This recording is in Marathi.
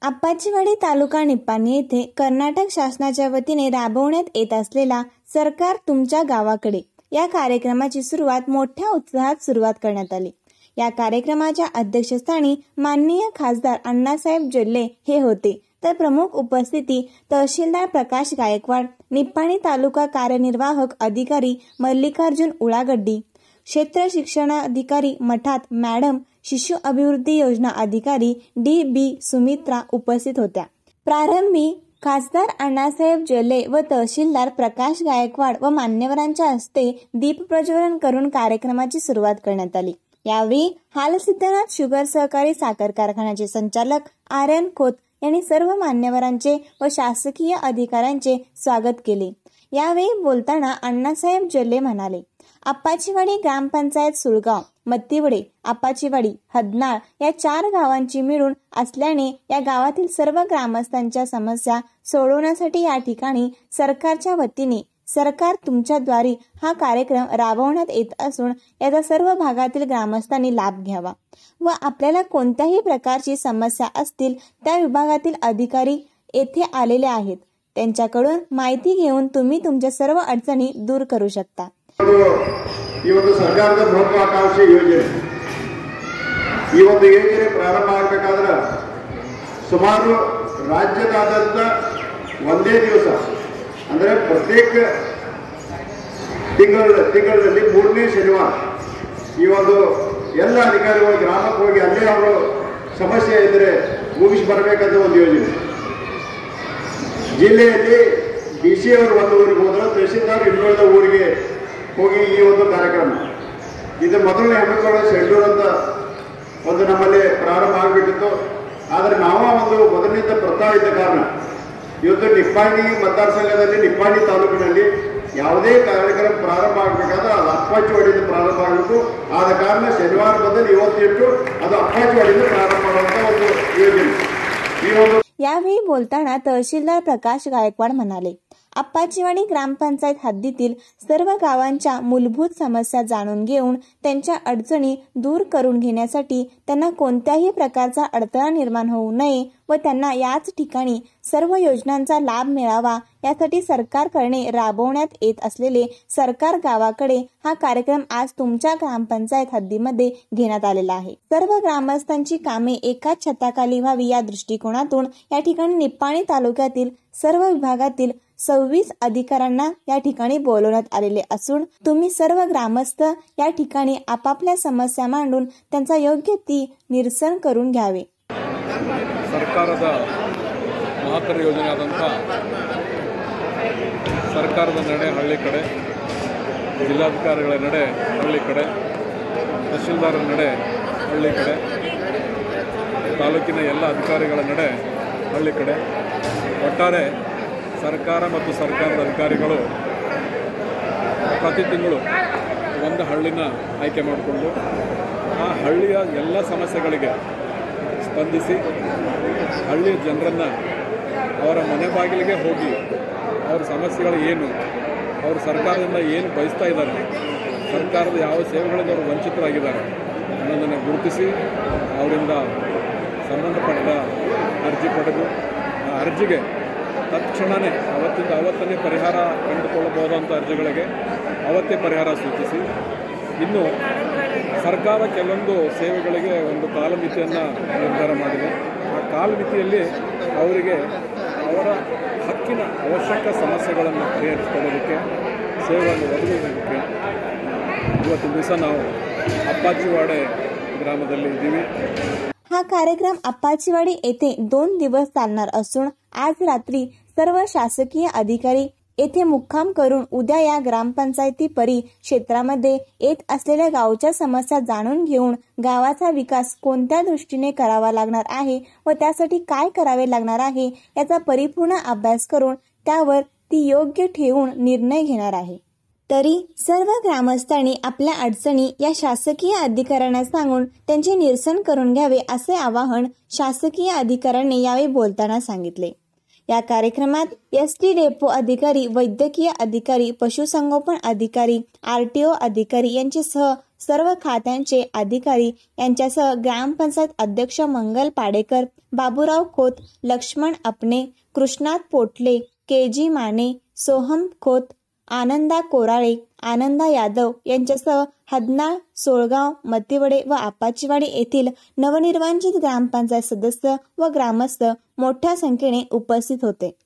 आप्पाचीवाडी तालुका निप्पाणी येथे कर्नाटक शासनाच्या वतीने राबवण्यात येत असलेला सरकार तुमच्या गावाकडे या कार्यक्रमाची सुरुवात मोठ्या उत्साहात सुरुवात करण्यात आली। या कार्यक्रमाच्या अध्यक्षस्थानी माननीय खासदार अण्णासाहेब जोल्ले हे होते, तर प्रमुख उपस्थिती तहसीलदार प्रकाश गायकवाड, निप्पाणी तालुका कार्यनिर्वाहक अधिकारी मल्लिकार्जुन उळागड्डी, क्षेत्र शिक्षणाधिकारी मठात मॅडम, शिशु अभिवृद्धी योजना अधिकारी डी.बी. सुमित्रा उपस्थित होत्या। प्रारंभी खासदार अण्णासाहेब जोल्ले व तहसीलदार प्रकाश गायकवाड व मान्यवरांच्या हस्ते दीप प्रज्वलन करून कार्यक्रमाची सुरुवात करण्यात आली। यावेळी हालसिद्धनाथ शुगर सहकारी साखर कारखान्याचे संचालक आर्यन खोत यांनी सर्व मान्यवरांचे व शासकीय अधिकाऱ्यांचे स्वागत केले। यावेळी बोलताना अण्णासाहेब जोल्ले म्हणाले, आप्पाचीवाडी ग्रामपंचायत सुळगाव, मत्तीवडे, आप्पाचीवाडी, हदनाळ या 4 गावांची मिळून असल्याने या गावातील सर्व ग्रामस्थांच्या समस्या सोडवण्यासाठी या ठिकाणी सरकारच्या वतीने सरकार तुमच्याद्वारे हा कार्यक्रम राबवण्यात येत असून याचा सर्व भागातील ग्रामस्थांनी लाभ घ्यावा व आपल्याला कोणत्याही प्रकारची समस्या असतील त्या विभागातील अधिकारी येथे आलेले आहेत, त्यांच्याकडून माहिती घेऊन तुम्ही तुमच्या सर्व अडचणी दूर करू शकता। ಸರ್ಕಾರದ ಮಹತ್ವಾಕಾಂಕ್ಷಿ ಯೋಜನೆ ಈ ಒಂದು ಯೋಜನೆ ಪ್ರಾರಂಭ ಆಗಬೇಕಾದ್ರೆ ಸುಮಾರು ರಾಜ್ಯದಾದ್ಯಂತ ಒಂದೇ ದಿವಸ ಅಂದರೆ ಪ್ರತ್ಯೇಕ ತಿಂಗಳಲ್ಲಿ 3ನೇ ಶನಿವಾರ ಈ ಒಂದು ಎಲ್ಲ ಅಧಿಕಾರಿಗಳು ಗ್ರಾಮಕ್ಕೆ ಹೋಗಿ ಅಲ್ಲೇ ಅವರು ಸಮಸ್ಯೆ ಇದ್ದರೆ ಮುಗಿಸಿ ಬರಬೇಕಂತ ಒಂದು ಯೋಜನೆ। ಜಿಲ್ಲೆಯಲ್ಲಿ ಡಿ.ಸಿ ಅವರು ಒಂದು ಊರಿಗೆ ಹೋದ್ರೆ ತಹಸೀಲ್ದಾರ್ ಇನ್ನುಳಿದ ಊರಿಗೆ ಹೋಗಿ ಈ ಒಂದು ಕಾರ್ಯಕ್ರಮ ಇದು ಮೊದಲನೇ ಹಮ್ಮಿಕೊಳ್ಳೋ ಶೆಡ್ಯೂಲ್ ಅಂತ ಒಂದು ನಮ್ಮಲ್ಲಿ ಪ್ರಾರಂಭ ಆಗಿಬಿಟ್ಟಿತ್ತು। ಆದರೆ ನಾವು ಒಂದು ಮೊದಲಿನಿಂದ ಬರ್ತಾ ಇದ್ದ ಕಾರಣ ಇವತ್ತು ನಿಪ್ಪಾಣಿ ಮತದಾರ ಸಂಘದಲ್ಲಿ ನಿಪ್ಪಾಣಿ ತಾಲೂಕಿನಲ್ಲಿ ಯಾವುದೇ ಕಾರ್ಯಕ್ರಮ ಪ್ರಾರಂಭ ಆಗಬೇಕಾದ್ರೆ ಅದು ಅಪ್ಪಾಚಿವಾಡಿಯಿಂದ ಪ್ರಾರಂಭ ಆಗಬೇಕು। ಆದ ಕಾರಣ ಶನಿವಾರ ಬದಲು ಇವತ್ತಿಟ್ಟು ಅದು ಅಪ್ಪಾಚಿವಾಡಿಯಿಂದ ಪ್ರಾರಂಭ ಮಾಡುವಂಥ ಒಂದು ಯೋಜನೆ। यावेळी बोलताना तहसीलदार प्रकाश गायकवाड म्हणाले, आप्पाचीवाडी ग्रामपंचायत हद्दीतील सर्व गावांच्या मूलभूत समस्या जाणून घेऊन त्यांच्या अडचणी दूर करून घेण्यासाठी त्यांना कोणत्याही प्रकारचा अडथळा निर्माण होऊ नये व त्यांना याच ठिकाणी सर्व योजनांचा लाभ मिळावा यासाठी सरकारकडे राबवण्यात येत असलेले सरकार गावाकडे हा कार्यक्रम आज तुमच्या ग्रामपंचायत हद्दीमध्ये घेण्यात आलेला आहे। सर्व ग्रामस्थांची कामे एकाच छताखाली व्हावी या दृष्टिकोनातून या ठिकाणी निप्पाणी तालुक्यातील सर्व विभागातील 26 अधिकाऱ्यांना या ठिकाणी बोलवण्यात आलेले असून तुम्ही सर्व ग्रामस्थ या ठिकाणी आपापल्या समस्या मांडून त्यांचा योग्य ती निरसन करून घ्यावे। ಸರ್ಕಾರದ ಮಹತ್ತರ ಯೋಜನೆಯಾದಂಥ ಸರ್ಕಾರದ ನಡೆ ಹಳ್ಳಿ ಕಡೆ, ಜಿಲ್ಲಾಧಿಕಾರಿಗಳ ನಡೆ ಹಳ್ಳಿ ಕಡೆ, ತಹಶೀಲ್ದಾರರ ನಡೆ ಹಳ್ಳಿ ಕಡೆ, ತಾಲೂಕಿನ ಎಲ್ಲ ಅಧಿಕಾರಿಗಳ ನಡೆ ಹಳ್ಳಿ ಕಡೆ, ಒಟ್ಟಾರೆ ಸರ್ಕಾರ ಮತ್ತು ಸರ್ಕಾರದ ಅಧಿಕಾರಿಗಳು ಪ್ರತಿ ತಿಂಗಳು ಒಂದು ಹಳ್ಳಿನ ಆಯ್ಕೆ ಮಾಡಿಕೊಂಡು ಆ ಹಳ್ಳಿಯ ಎಲ್ಲ ಸಮಸ್ಯೆಗಳಿಗೆ ಸ್ಪಂದಿಸಿ ಹಳ್ಳಿಯ ಜನರನ್ನು ಅವರ ಮನೆ ಬಾಗಿಲಿಗೆ ಹೋಗಿ ಅವರ ಸಮಸ್ಯೆಗಳು ಏನು, ಅವರು ಸರ್ಕಾರದಿಂದ ಏನು ಬಯಸ್ತಾ ಇದ್ದಾರೆ, ಸರ್ಕಾರದ ಯಾವ ಸೇವೆಗಳಿಂದ ಅವರು ವಂಚಿತರಾಗಿದ್ದಾರೆ ಅನ್ನೋದನ್ನು ಗುರುತಿಸಿ ಅವರಿಂದ ಸಂಬಂಧಪಟ್ಟ ಅರ್ಜಿ ಪಡೆದು ಆ ಅರ್ಜಿಗೆ ತಕ್ಷಣವೇ ಅವತ್ತನೇ ಪರಿಹಾರ ಕಂಡುಕೊಳ್ಳಬಹುದಂಥ ಅರ್ಜಿಗಳಿಗೆ ಅವತ್ತೇ ಪರಿಹಾರ ಸೂಚಿಸಿ, ಇನ್ನು ಸರ್ಕಾರ ಕೆಲವೊಂದು ಸೇವೆಗಳಿಗೆ ಒಂದು ಕಾಲಮಿತಿಯನ್ನು ನಿರ್ಧಾರ ಮಾಡಿದೆ। ಆ ಕಾಲಮಿತಿಯಲ್ಲಿ ಅವರಿಗೆ ಅವರ ಹಕ್ಕಿನ ಅವಶ್ಯಕ ಸಮಸ್ಯೆಗಳನ್ನು ಪರಿಹರಿಸಿಕೊಳ್ಳೋದಕ್ಕೆ, ಸೇವೆಗಳನ್ನು ಒದಗಿಸೋದಕ್ಕೆ ಇವತ್ತಿನ ದಿವಸ ನಾವು ಅಪ್ಪಾಚಿವಾಡಿ ಗ್ರಾಮದಲ್ಲಿ ಇದ್ದೀವಿ। हा कार्यक्रम आप्पाचीवाडी येथे 2 दिवस चालणार असून आज रात्री सर्व शासकीय अधिकारी येथे मुक्काम करून उद्या या ग्रामपंचायती क्षेत्रामध्ये येत असलेल्या गावच्या समस्या जाणून घेऊन गावाचा विकास कोणत्या दृष्टीने करावा लागणार आहे व त्यासाठी काय करावे लागणार आहे याचा परिपूर्ण अभ्यास करून त्यावर ती योग्य ठेवून निर्णय घेणार आहे। तरी सर्व ग्रामस्थांनी आपल्या अडचणी या शासकीय अधिकाऱ्यांना सांगून त्यांचे निरसन करून घ्यावे असे आवाहन शासकीय अधिकाऱ्यांनी यावेळी बोलताना सांगितले। या कार्यक्रमात एसटी डेपो अधिकारी, वैद्यकीय अधिकारी, पशुसंगोपन अधिकारी, RTO अधिकारी यांच्यासह सर्व खात्यांचे अधिकारी यांच्यासह ग्रामपंचायत अध्यक्ष मंगल पाडेकर, बाबूराव खोत, लक्ष्मण अपने, कृष्णात पोटले, KG माने, सोहम खोत, आनंदा कोराळे, आनंदा यादव यांच्यासह हदनाळ, सोळगाव, मतिवडे व आपाचीवाडी येथील नवनिर्वाचित ग्रामपंचायत सदस्य व ग्रामस्थ मोठ्या संख्येने उपस्थित होते.